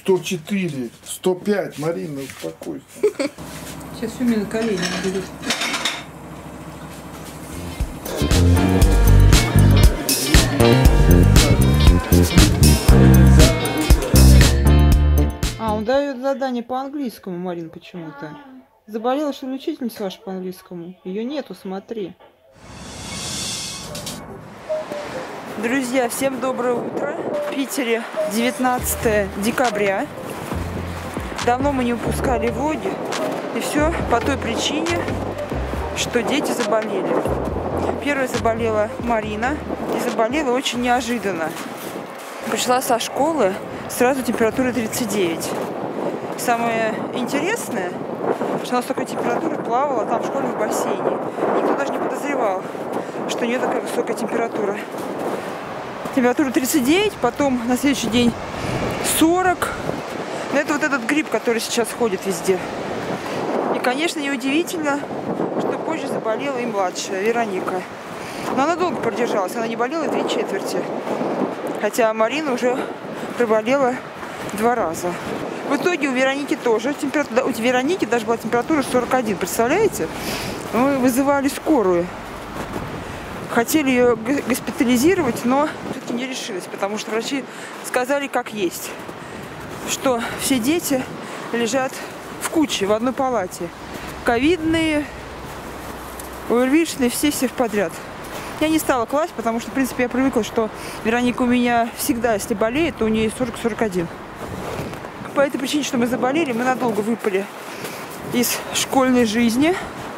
104, 105, Марина, успокойся. Сейчас все мне на колени берут. А, он дает задание по английскому, Марин, почему-то. Заболела, что ли, учительница ваша по английскому? Ее нету, смотри. Друзья, всем доброе утро. В Питере 19 декабря. Давно мы не выпускали влоги. И все по той причине, что дети заболели. Первой заболела Марина. И заболела очень неожиданно. Пришла со школы, сразу температура 39. Самое интересное, что у нас такая температура плавала там в школе в бассейне. Никто даже не подозревал, что у нее такая высокая температура. Температура 39, потом на следующий день 40. Но это вот этот грипп, который сейчас ходит везде. И, конечно, неудивительно, что позже заболела и младшая, Вероника. Но она долго продержалась, она не болела 3/4. Хотя Марина уже проболела 2 раза. В итоге у Вероники тоже температура, у Вероники даже была температура 41, представляете? Мы вызывали скорую. Хотели ее госпитализировать, но все-таки не решились, потому что врачи сказали как есть, что все дети лежат в куче, в одной палате. Ковидные, ОРВИшные, все подряд. Я не стала класть, потому что, в принципе, я привыкла, что Вероника у меня всегда, если болеет, то у нее 40-41. По этой причине, что мы заболели, мы надолго выпали из школьной жизни.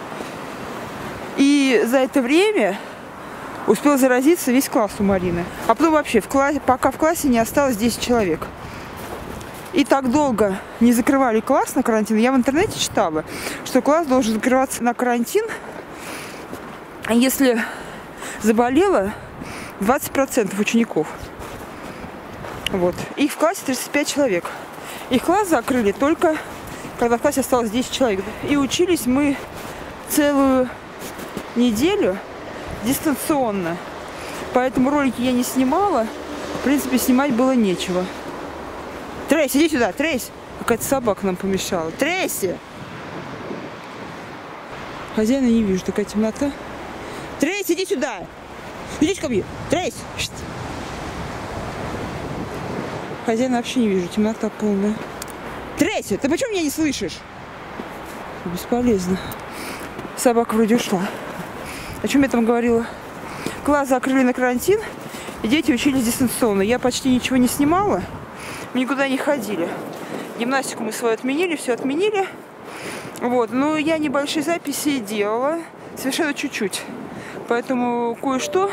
И за это время успел заразиться весь класс у Марины. А потом вообще, пока в классе не осталось 10 человек. И так долго не закрывали класс на карантин. Я в интернете читала, что класс должен закрываться на карантин, если заболело 20% учеников. Вот. Их в классе 35 человек. Их класс закрыли только, когда в классе осталось 10 человек. И учились мы целую неделю дистанционно. Поэтому ролики я не снимала. В принципе, снимать было нечего. Трейси, иди сюда, Трейси. Какая-то собака нам помешала. Трейси! Хозяина не вижу, такая темнота. Трейси, иди сюда! Иди ко мне! Трейси! Хозяина вообще не вижу, темнота полная. Трейси, ты почему меня не слышишь? Бесполезно. Собака вроде ушла. О чем я там говорила? Класс закрыли на карантин, и дети учились дистанционно. Я почти ничего не снимала, мы никуда не ходили. Гимнастику мы свою отменили, все отменили. Вот, но я небольшие записи делала, совершенно чуть-чуть. Поэтому кое-что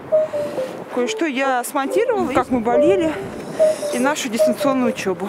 я смонтировала, как мы болели, и нашу дистанционную учебу.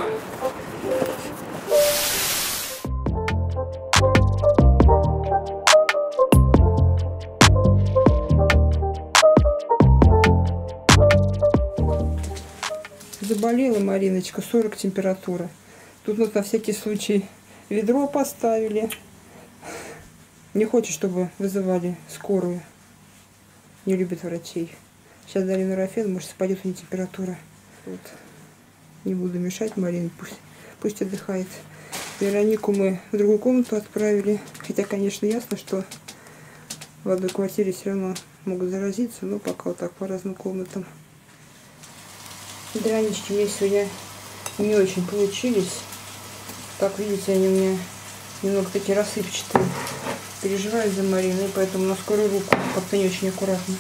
Заболела Мариночка, 40 температура. Тут вот на всякий случай ведро поставили. Не хочет, чтобы вызывали скорую. Не любит врачей. Сейчас дали нурофен, может спадет у нее температура. Вот. Не буду мешать Марине, пусть отдыхает. Веронику мы в другую комнату отправили. Хотя, конечно, ясно, что в одной квартире все равно могут заразиться. Но пока вот так по разным комнатам. Дранички мне сегодня не очень получились. Как видите, они у меня немного такие рассыпчатые. Переживаю за Марину, и поэтому на скорую руку как-то не очень аккуратно.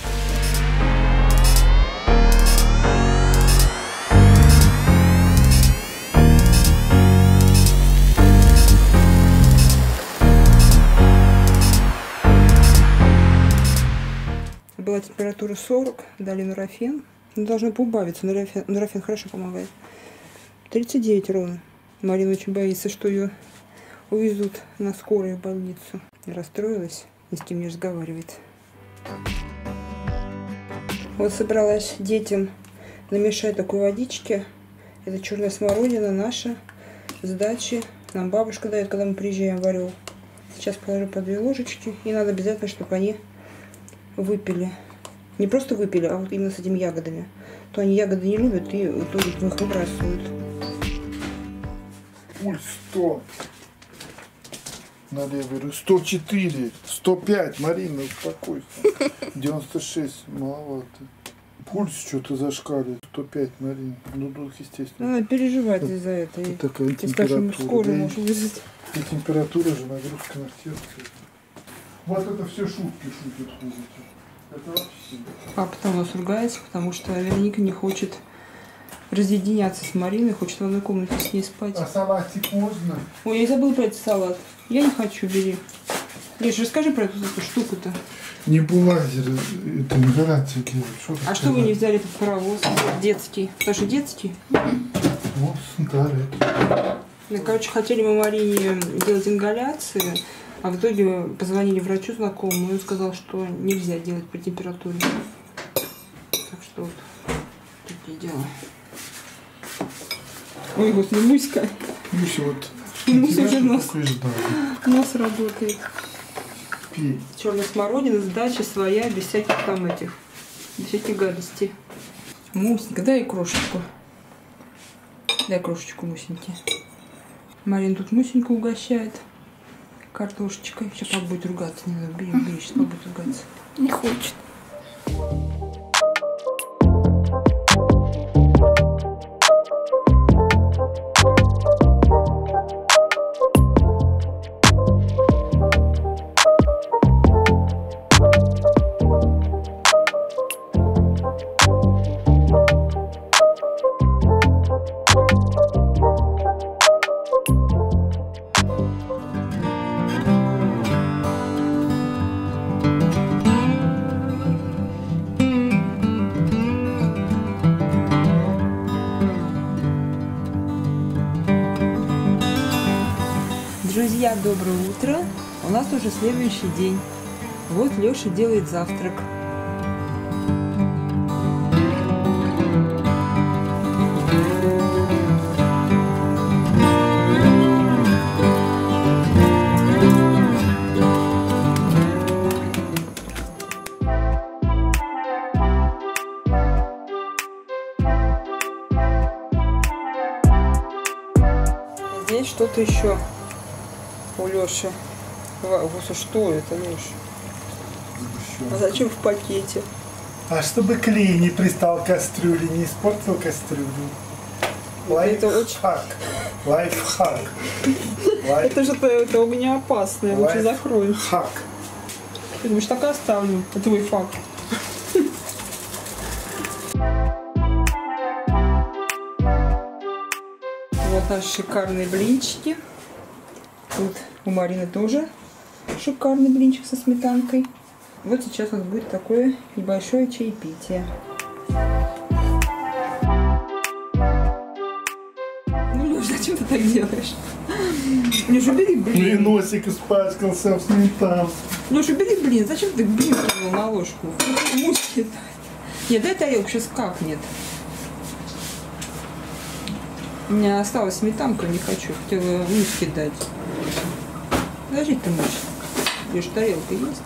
Была температура 40, дали нурофен. Должно поубавиться, нурофен хорошо помогает. 39 ровно. Марина очень боится, что ее увезут на скорую в больницу. Расстроилась, ни с кем не разговаривает. Вот собралась детям намешать такой водички. Это черная смородина наша, с дачи. Нам бабушка дает, когда мы приезжаем в Орел. Сейчас положу по 2 ложечки. И надо обязательно, чтобы они выпили. Не просто выпили, а вот именно с этими ягодами. То они ягоды не любят и в итоге их выбрасывают. Пульс 100. На левой руке. 104. 105. Марина, успокойся. 96. Маловато. Пульс что-то зашкаливает. 105, Марина. Ну, естественно. Она переживает из-за этого. Такая Ты скажем, скорую можешь вызвать. И температура же, нагрузка на сердце. Вот это все шутки шутят. Это вообще. Папа-то у нас ругается, потому что Вероника не хочет разъединяться с Мариной, хочет в одной комнате с ней спать. А салатик можно? Ой, я забыла про этот салат. Я не хочу, бери. Леш, расскажи про эту штуку-то. Небулайзер, это ингаляция. А что вы не взяли этот паровоз детский? Тоже детский? Вот, да, Ну, короче, хотели мы Марине делать ингаляции, а в итоге позвонили врачу знакомому, и он сказал, что нельзя делать при температуре. Так что вот такие дела. Ой, господи, Муська. Муся, вот. Муся уже нос работает. Пей. Черная смородина с дачи своя, без всяких там этих, без всяких гадостей. Мусенька, дай крошечку. Дай крошечку, Мусеньке. Марина тут Мусеньку угощает картошечкой. Сейчас папа будет ругаться. Не надо, бери, сейчас папа будет ругаться. Не хочет. Друзья, доброе утро. У нас уже следующий день. Вот Леша делает завтрак. Здесь что-то еще у Леши. Что это, Леша? А зачем в пакете? А чтобы клей не пристал к кастрюле, не испортил кастрюлю. Лайфхак. Лайфхак. Это же это огнеопасное. Лучше закрой. Хак. Ты думаешь, так и оставлю. Это твой факт. Вот наши шикарные блинчики. Тут у Марины тоже шикарный блинчик со сметанкой. Вот сейчас у нас будет такое небольшое чаепитие. Ну, Лёш, зачем ты так делаешь? Лёш, убери блин. И носик испачкался в сметану. Лёш, убери блин. Зачем ты блин кинул на ложку? Муськи. Нет, дай тарелку, сейчас капнет. У меня осталась сметанка, не хочу. Хотела Муське дать. Подожди ты, Мусь. Лёш, тарелка есть?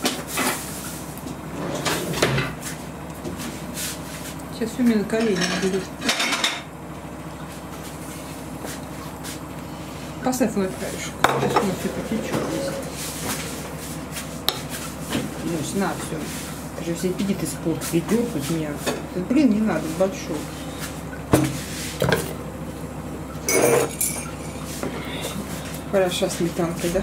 Сейчас все мне на колени будет. Поставь мой краешек. Сейчас у нас все потечет здесь. Лёш, на, все. Ты же все аппетит испортил. Идет тут меня. Блин, не надо, большой. Хороша сметанка, да?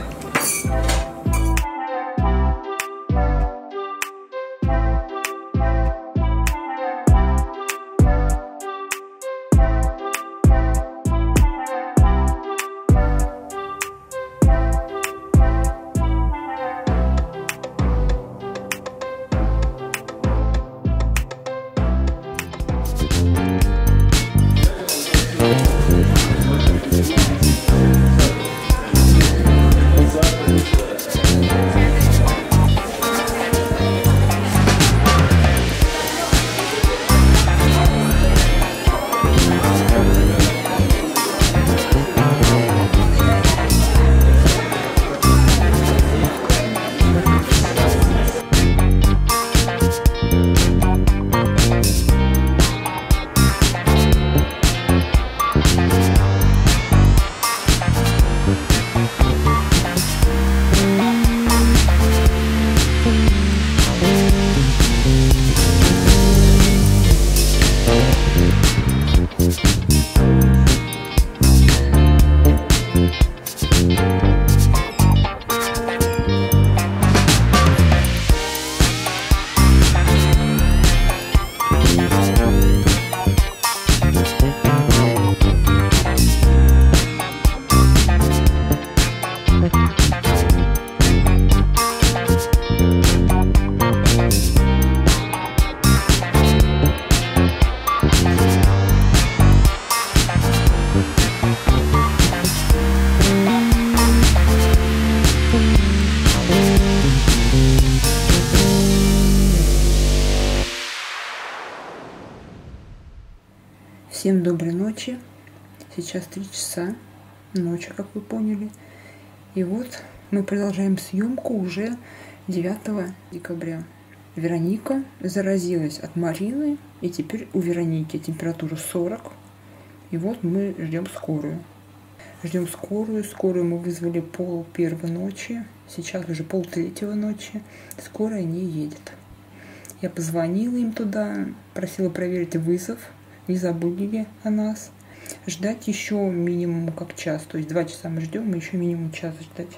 Всем доброй ночи. Сейчас 3 часа ночи, как вы поняли. И вот мы продолжаем съемку уже 9 декабря. Вероника заразилась от Марины, и теперь у Вероники температура 40. И вот мы ждем скорую. Ждем скорую. Скорую мы вызвали 1:30 ночи. Сейчас уже 2:30 ночи. Скорая не едет. Я позвонила им туда, просила проверить вызов, не забыли ли о нас. Ждать еще минимум как час. То есть 2 часа мы ждем, и еще минимум час ждать.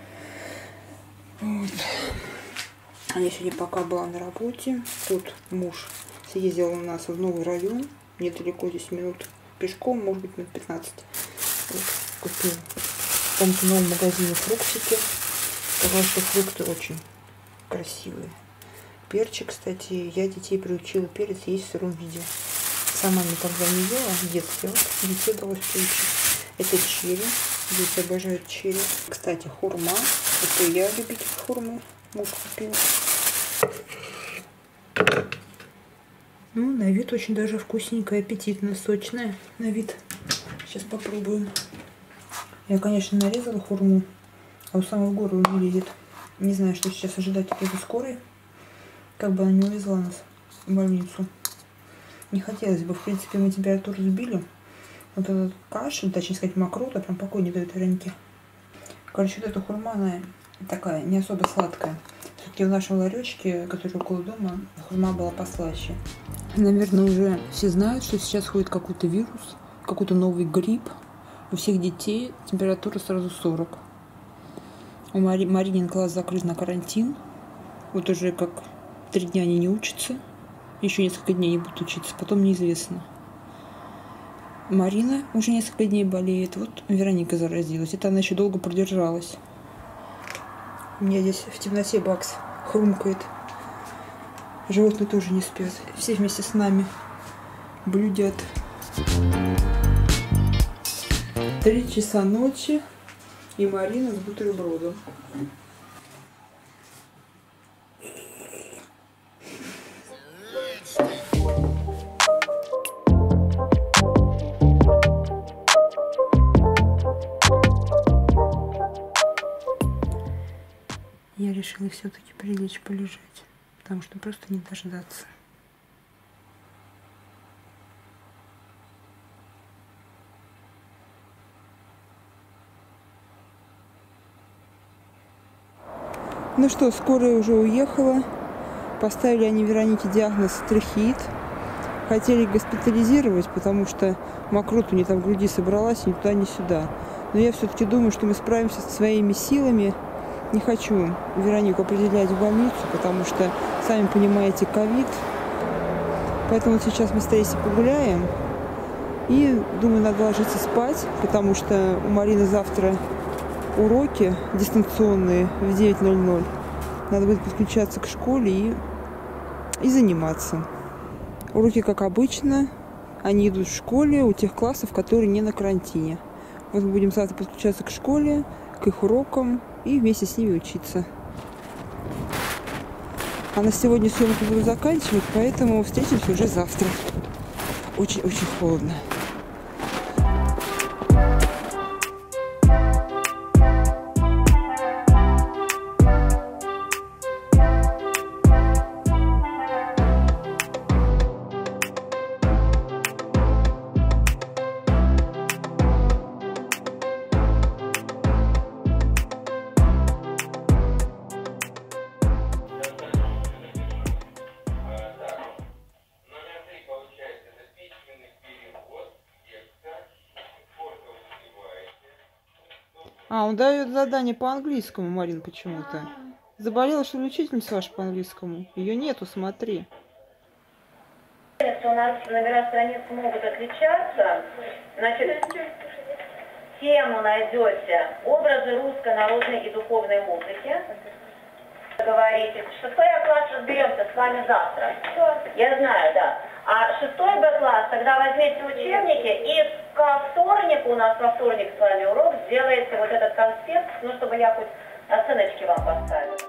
Вот. А я сегодня пока была на работе. Тут муж съездил у нас в новый район. Недалеко, 10 минут пешком, может быть, минут 15. Вот, купил в каком-то новом магазине фруктики. Сказал, что фрукты очень красивые. Перчик, кстати, я детей приучила перец есть в сыром виде. Сама никогда не ела в детстве. Вот детей удалось приучить. Это черри. Дети обожают черри. Кстати, хурма. Это я любитель хурмы. Муж купил. Ну, на вид очень даже вкусненькая, аппетитная, сочная. На вид. Сейчас попробуем. Я, конечно, нарезала хурму, а у самой горы не лезет. Не знаю, что сейчас ожидать от этой скорой. Как бы она не увезла нас в больницу. Не хотелось бы. В принципе, мы температуру сбили. Вот этот кашель, точнее сказать, мокрота, прям покой не дает Веронике. Короче, вот эта хурма, она такая, не особо сладкая. Все-таки в нашем ларечке, который около дома, хурма была послаще. Наверное, уже все знают, что сейчас ходит какой-то вирус, какой-то новый грипп. У всех детей температура сразу 40. У Маринин класс закрыт на карантин. Вот уже как 3 дня они не учатся. Еще несколько дней не будут учиться. Потом неизвестно. Марина уже несколько дней болеет. Вот Вероника заразилась. Это она еще долго продержалась. У меня здесь в темноте Бакс хрумкает. Животные тоже не спят. Все вместе с нами блюдят. 3 часа ночи. И Марина с бутербродом. Я решила все-таки прилечь полежать, потому что просто не дождаться. Ну что, скорая уже уехала. Поставили они Веронике диагноз трахеит. Хотели госпитализировать, потому что мокрота у нее там в груди собралась ни туда, ни сюда. Но я все-таки думаю, что мы справимся со своими силами. Не хочу Веронику определять в больницу, потому что, сами понимаете, ковид. Поэтому вот сейчас мы с Таисией погуляем. И, думаю, надо ложиться спать, потому что у Марины завтра уроки дистанционные в 9:00. Надо будет подключаться к школе и заниматься. Уроки, как обычно, они идут в школе у тех классов, которые не на карантине. Вот мы будем завтра подключаться к школе, к их урокам и вместе с ними учиться. А на сегодня съемку буду заканчивать, поэтому встретимся уже завтра. Очень-очень холодно. А, он дает задание по английскому, Марин, почему-то. Заболела, что ли, учительница ваша по английскому? Ее нету, смотри. У нас номера страниц могут отличаться. Значит, тему найдете «Образы русской народной и духовной музыки». Говорите, 6 класс разберемся с вами завтра. Я знаю, да. А 6 Б-класс, тогда возьмите учебники и ко вторнику, у нас во вторник с вами урок, сделаете вот этот конспект, ну, чтобы я хоть оценочки вам поставила.